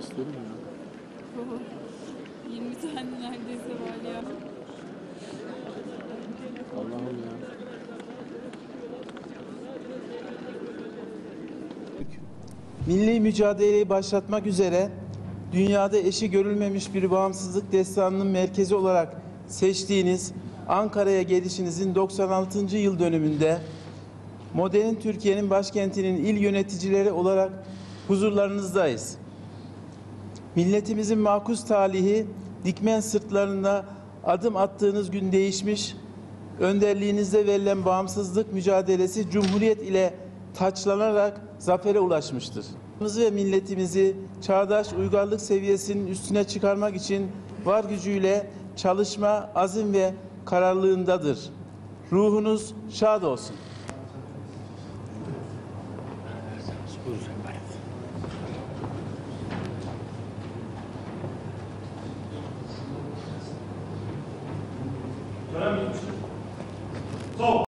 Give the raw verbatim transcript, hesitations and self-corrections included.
isterim ya. Baba, yirmi tane neredeyse var ya. Allah'ım ya. Milli mücadeleyi başlatmak üzere dünyada eşi görülmemiş bir bağımsızlık destanının merkezi olarak seçtiğiniz Ankara'ya gelişinizin doksan altıncı yıl dönümünde modern Türkiye'nin başkentinin il yöneticileri olarak huzurlarınızdayız. Milletimizin makus talihi dikmen sırtlarında adım attığınız gün değişmiş, önderliğinizde verilen bağımsızlık mücadelesi Cumhuriyet ile taçlanarak zafere ulaşmıştır. Ve milletimizi çağdaş uygarlık seviyesinin üstüne çıkarmak için var gücüyle çalışma, azim ve kararlılığındadır. Ruhunuz şad olsun. So